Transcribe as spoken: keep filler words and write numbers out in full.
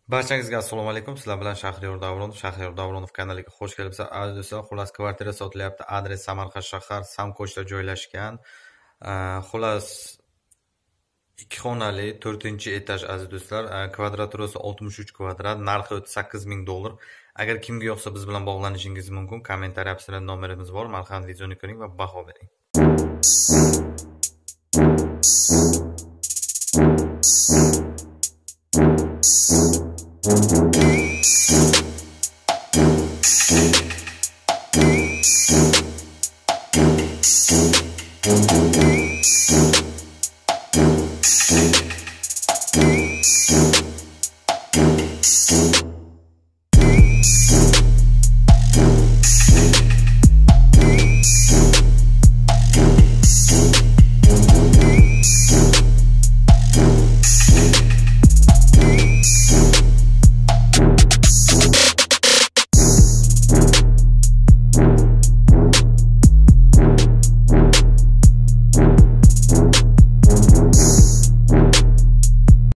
Barchangizga assalomu alaykum. Sizlar bilan Shakhriyor davronov, Shakhriyor davronov kanaliga xush kelibsiz. Aziz do'stlar, xullas kvartira sotilyapti. Adres Samarqand shahar, Samkochda joylashgan. Xullas ikki xonali to'rtinchi etaj aziz do'stlar. Kvadraturasi oltmish uch kvadrat, narxi o'ttiz sakkiz ming dollar. Agar kimga yoqsa biz bilan bog'lanishingiz mumkin. Kommentariy apsida nomerimiz bor. Marhamat videoni ko'ring va baho bering.